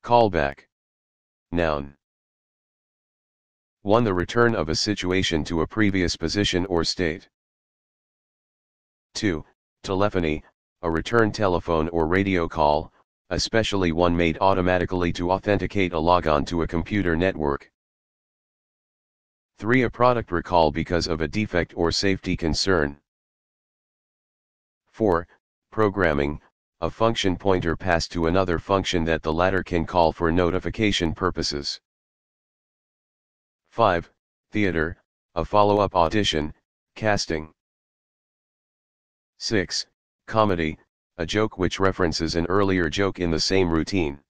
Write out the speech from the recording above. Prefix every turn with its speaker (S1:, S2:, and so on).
S1: Callback. Noun. 1. The return of a situation to a previous position or state. 2. Telephony, a return telephone or radio call, especially one made automatically to authenticate a logon to a computer network. 3. A product recall because of a defect or safety concern. 4. Programming, a function pointer passed to another function that the latter can call for notification purposes. 5. Theater, a follow-up audition, casting. 6. Comedy, a joke which references an earlier joke in the same routine.